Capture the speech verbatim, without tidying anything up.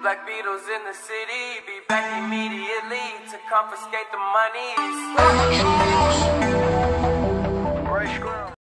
like Beatles in the city. Be back immediately to confiscate the monies.